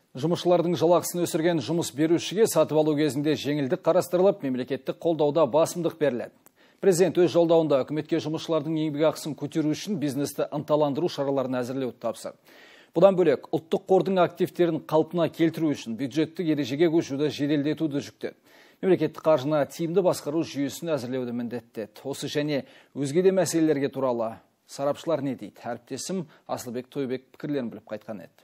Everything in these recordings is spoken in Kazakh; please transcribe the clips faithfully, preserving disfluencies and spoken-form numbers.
Жұмысшылардың жалақысын өсірген жұмыс берушіге сатып алу кезінде жеңілдік қарастырылып, мемлекеттік қолдауда басымдық беріледі. Президент өз жолдауында үкіметке жұмысшылардың еңбекақысын көтеру үшін бизнесті ынталандыру шараларын әзірлеуді тапсырды. Бұдан бөлек, ұлттық қордың активтерін қалпына келтіру үшін бюджеттік ережеге көшуді жеделдетуді жүктеді. Мемлекеттік қаржыны тиімді басқару жүйесін әзірлеуді міндеттеді. Осы және өзге де мәселелерге туралы сарапшылар не дейді? Әріптесім Асылбек Тойбек пікірлерін біліп қайтқан еді.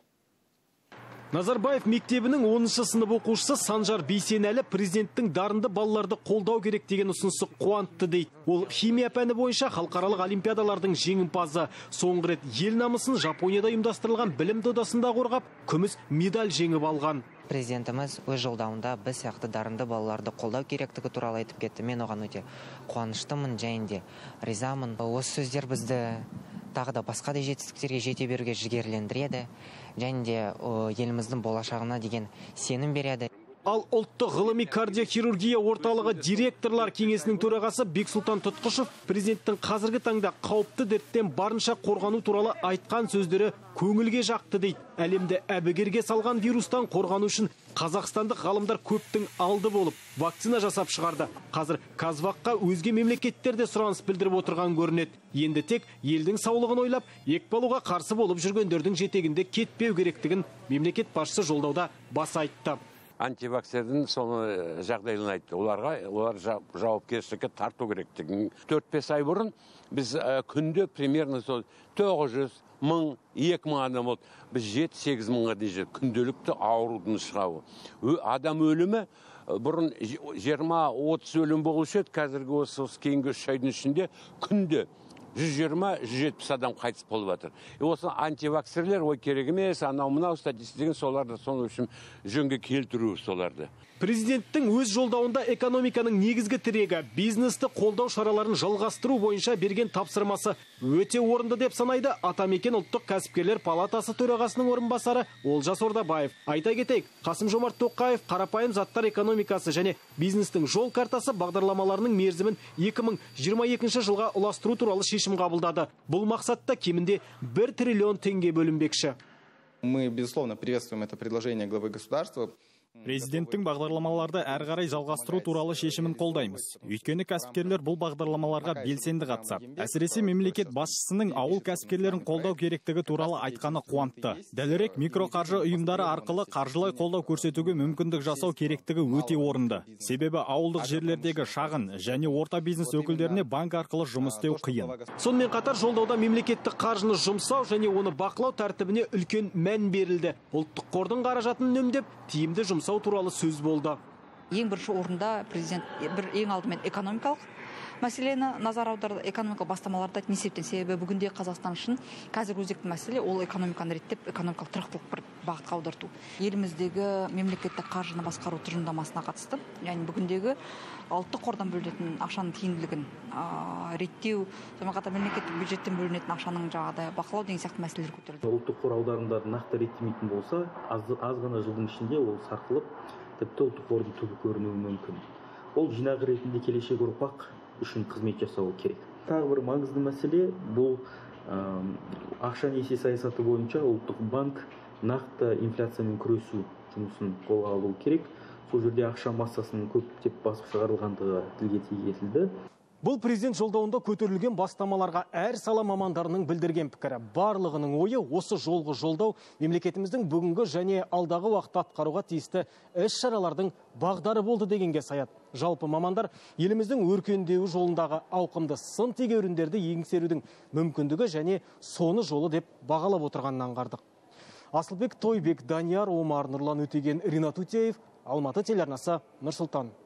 Назарбаев мектебінің оныншы сынып оқушысы Санжар Бейсенәлі президенттің дарынды балаларды қолдау керек деген ұсынысы қуантты дейді. Ол химия пәні бойынша халықаралық олимпиадалардың жеңімпазы. Соңғы рет ел намысын Жапонияда ұйымдастырылған білім додасында қорғап, күміс медаль жеңіп алған. Президентіміз өз жолдауында біз сияқты дарынды балаларды қолдау керектігі туралы айтып кетті. Мен оған өте қуаныштымын және де ризамын. Осы сөздер бізді тағы да басқа да жетістіктерге жете беруге жігерлендіреді және де еліміздің болашағына деген сенім береді. Ал ұлттық ғылыми кардиохирургия орталығы директорлар кеңесінің төрағасы Бексұлтан Тұтқышев президенттің қазіргі таңда қауіпті дерттен барынша қорғану туралы айтқан сөздері көңілге жақты дейді. Әлемді әбігерге салған вирустан қорғану үшін қазақстандық ғалымдар көптің алды болып, вакцина жасап шығарды. Қазір Казвакқа өзге мемлекеттерде сұраныс білдіріп отырған көрінеді. Енді тек елдің саулығын ойлап, екпалуға қарсы болып жүргендердің жетегінде кетпеу керектігін мемлекет басшысы жолдауда баса айтты. Антиваксердің соны жағдайын айтты. Оларға олар жауапкершілікке тарту керектігін. төрт-бес ай бұрын біз күнде примерно тоғыз жүз мың, екі мың адам болды. Біз жеті-сегіз мыңға дейін күнделікті аурудың шығауы. Адам өлімі бұрын жиырма-отыз өлім болушы еді, қазіргі осы кейінгі үш айдың ішінде күнде жүз жиырма жүз жетпіс адам қайтыс болып жатыр. Осы антиваксерлер ой керек емес, анау мынау статистика соларды соның үшін жөнге келтіру соларды. Президенттің өз жолдауында экономиканың негізгі тірегі бизнесті қолдау шараларын жалғастыру бойынша берген тапсырмасы өте орынды деп санайды Атамекен ұлттық кәсіпкерлер палатасы төрағасының орынбасары Олжас Ордабаев. Айта кетейік, Қасым-Жомарт Тоқаев қарапайым заттар экономикасы және бизнестің жол картасы бағдарламаларының мерзімін екі мың жиырма екінші жылға ұластыру туралы шешім қабылдады. Бұл мақсатта кемінде бір триллион теңге бөлінбекші. Мы, безусловно, приветствуем это предложение главы государства. Президенттің бағдарламаларды әрі қарай жалғастыру туралы шешімін қолдаймыз. Өйткені кәсіпкерлер бұл бағдарламаларға белсенді қатысады. Әсіресе мемлекет басшысының ауыл кәсіпкерлерін қолдау керектігі туралы айтқаны қуантты. Дәлірек микроқаржы ұйымдары арқылы қаржылай қолдау көрсетуге мүмкіндік жасау керектігі өте орынды. Себебі ауылдық жерлердегі шағын және орта бизнес өкілдеріне банк арқылы жұмыс істеу қиын. Сонымен қатар жолдауда мемлекеттік қаржыны жұмсау және оны бақылау тәртібіне үлкен мән берілді. Ұлттық қордың қаражатын үнемдеп, тиімді жұмсау туралы сөз болды. Ең бірінші орында президент бір ең алдымен экономикалық мәселені назар аударды. Экономикалық бастамаларды не себептен? Себебі бүгінде Қазақстан үшін қазір өзекті мәселе ол экономиканы реттеп, экономикалық тұрақтылық бір бағытқа аударту. Еліміздегі мемлекеттік қаржыны басқару тұжырымдамасына қатысты, яғни бүгіндегі ұлттық қордан бөлінетін ақшаның тиімділігін реттеу, сонымен қатар мемлекеттік бюджеттен бөлінетін ақшаның жағдайы бақылау деген сияқты мәселелер көтерілді. Ұлттық қор аударымдарын нақты реттемейтін болса, аз ғана жылдың ішінде ол сарқылып, тіпті ұлттық қордың түбі көрінуі мүмкін. Ол жинақ ретінде келешек ұрпақ үшін қызмет жасауы керек. Тағы бір маңызды мәселе бұл ақша несие саясаты бойынша ұлттық банк нақты инфляциямен күресу жұмысын қолға алу керек. Сол жерде ақша массасының көптеп басып шығарылғандығы тілге тиек етілді. Бұл президент жолдауында көтерілген бастамаларға әр сала мамандарының білдірген пікірі. Барлығының ойы осы жолғы жолдау мемлекетіміздің бүгінгі және алдағы уақытта атқаруға тиісті іс-шаралардың бағдары болды дегенге саяды. Жалпы мамандар еліміздің өркендеуі жолындағы ауқымды сын тегеуріндерді еңсерудің мүмкіндігі және соны жолы деп бағалап отырғанын аңғардық. Асылбек Тойбек, Данияр Омар, Нұрлан Өтеген, Ринат Утеев, Алматы телеарнасы, Нұр Сұлтан.